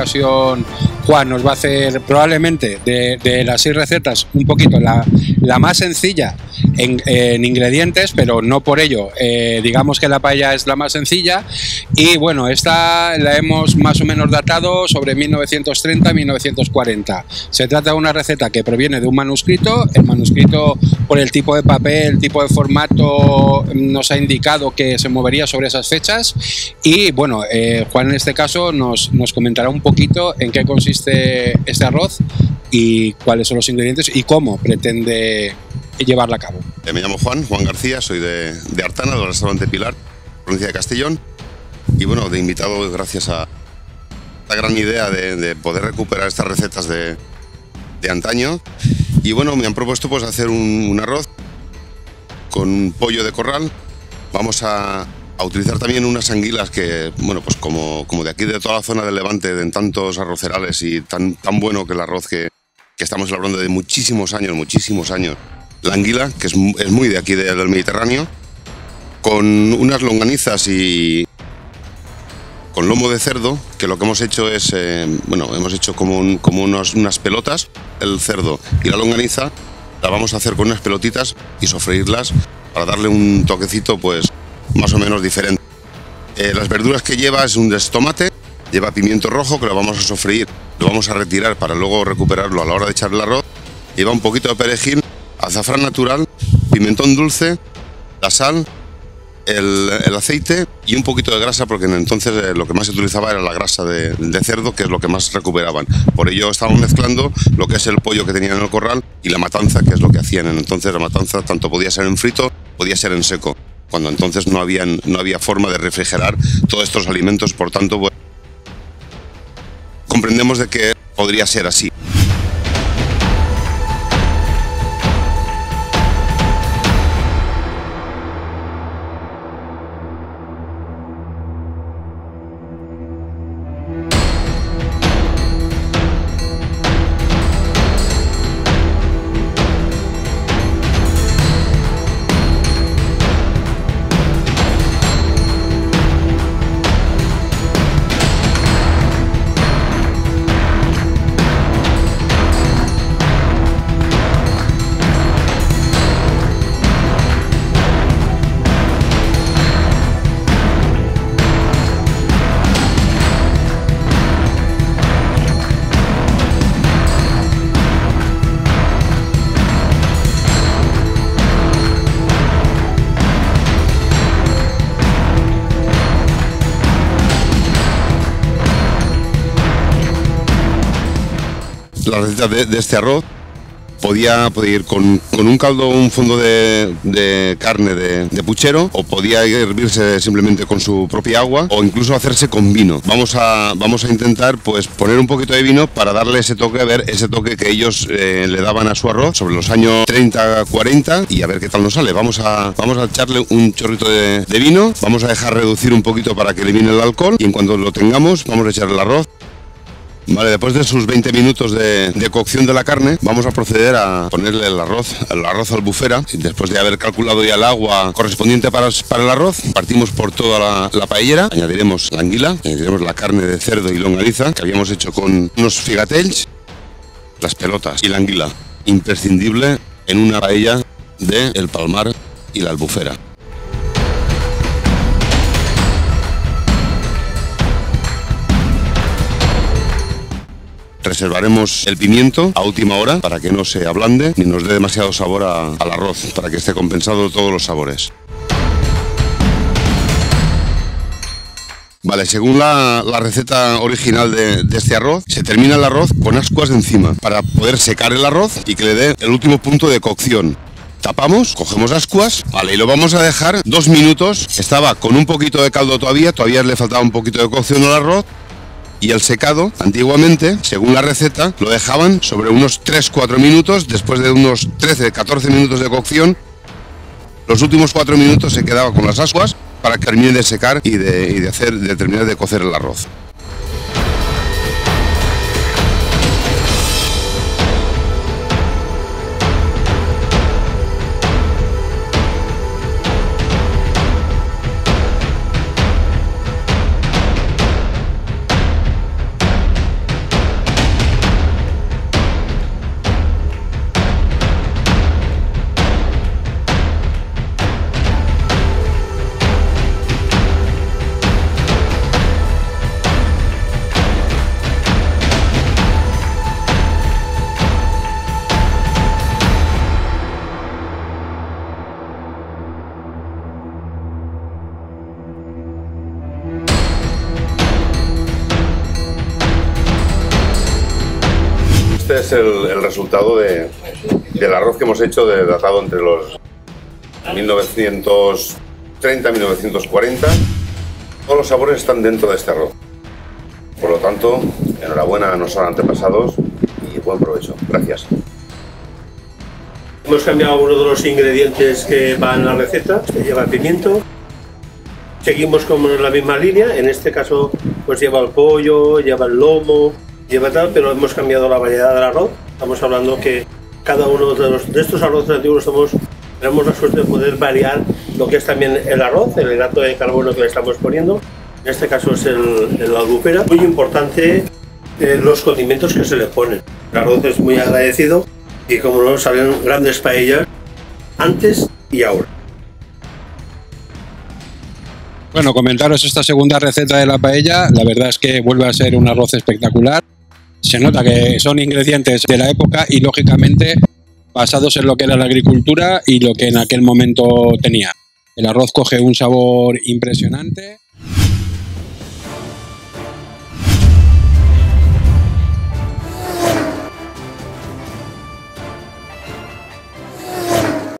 ocasión Juan nos va a hacer probablemente de las 6 recetas un poquito la más sencilla en ingredientes, pero no por ello digamos que la paella es la más sencilla. Y bueno, esta la hemos más o menos datado sobre 1930-1940. Se trata de una receta que proviene de un manuscrito. El manuscrito, por el tipo de papel, tipo de formato, nos ha indicado que se movería sobre esas fechas. Y bueno, Juan en este caso nos comentará un poquito en qué consiste este arroz y cuáles son los ingredientes y cómo pretende llevarla a cabo. Me llamo Juan García, soy de Artana, del restaurante Pilar, provincia de Castellón. Y bueno, de invitado gracias a la gran idea de poder recuperar estas recetas de antaño. Y bueno, me han propuesto pues hacer un arroz con un pollo de corral. Vamos a utilizar también unas anguilas que, bueno, pues como de aquí, de toda la zona del Levante, en tantos arrocerales y tan bueno que el arroz que estamos elaborando de muchísimos años. La anguila, que es muy de aquí del Mediterráneo, con unas longanizas y con lomo de cerdo, que lo que hemos hecho es, hemos hecho como unas pelotas, el cerdo y la longaniza, la vamos a hacer con unas pelotitas y sofreírlas para darle un toquecito pues más o menos diferente. Las verduras que lleva es un tomate, lleva pimiento rojo que lo vamos a sofreír, lo vamos a retirar para luego recuperarlo a la hora de echar el arroz. Lleva un poquito de perejil, azafrán natural, pimentón dulce, la sal, el aceite y un poquito de grasa, porque entonces lo que más se utilizaba era la grasa de cerdo, que es lo que más recuperaban. Por ello estábamos mezclando lo que es el pollo que tenían en el corral y la matanza, que es lo que hacían. Entonces la matanza tanto podía ser en frito, podía ser en seco, cuando entonces no había forma de refrigerar todos estos alimentos. Por tanto, bueno, comprendemos de que podría ser así. La receta de este arroz podía ir con un caldo, un fondo de carne de puchero, o podía hervirse simplemente con su propia agua, o incluso hacerse con vino. Vamos a intentar pues poner un poquito de vino para darle ese toque, ese toque que ellos le daban a su arroz sobre los años 30-40, y a ver qué tal nos sale. Vamos a echarle un chorrito de vino, vamos a dejar reducir un poquito para que elimine el alcohol, y en cuanto lo tengamos vamos a echar el arroz. Vale, después de sus 20 minutos de cocción de la carne, vamos a proceder a ponerle el arroz albufera. Después de haber calculado ya el agua correspondiente para el arroz, partimos por toda la paellera, añadiremos la anguila, añadiremos la carne de cerdo y longaniza que habíamos hecho con unos figatells, las pelotas y la anguila, imprescindible en una paella de El Palmar y la Albufera. Reservaremos el pimiento a última hora para que no se ablande ni nos dé demasiado sabor al arroz, para que esté compensado todos los sabores. Vale, según la receta original de este arroz, se termina el arroz con ascuas de encima para poder secar el arroz y que le dé el último punto de cocción. Tapamos, cogemos ascuas, vale, y lo vamos a dejar 2 minutos. Estaba con un poquito de caldo todavía le faltaba un poquito de cocción al arroz. Y el secado, antiguamente, según la receta, lo dejaban sobre unos 3-4 minutos. Después de unos 13-14 minutos de cocción, los últimos 4 minutos se quedaba con las ascuas para que termine de secar y de terminar de cocer el arroz. Este es el resultado del arroz que hemos hecho, datado entre los 1930 y 1940. Todos los sabores están dentro de este arroz. Por lo tanto, enhorabuena a nuestros antepasados y buen provecho. Gracias. Hemos cambiado algunos de los ingredientes que van en la receta. Lleva pimiento. Seguimos con la misma línea. En este caso, pues lleva el pollo, lleva el lomo, lleva tal, pero hemos cambiado la variedad del arroz. Estamos hablando que cada uno de estos arroces antiguos tenemos la suerte de poder variar lo que es también el arroz, el hidrato de carbono que le estamos poniendo. En este caso es el albufera. Muy importante los condimentos que se le ponen. El arroz es muy agradecido y, como no, salen grandes paellas antes y ahora. Bueno, comentaros esta segunda receta de la paella. La verdad es que vuelve a ser un arroz espectacular. Se nota que son ingredientes de la época y, lógicamente, basados en lo que era la agricultura y lo que en aquel momento tenía. El arroz coge un sabor impresionante.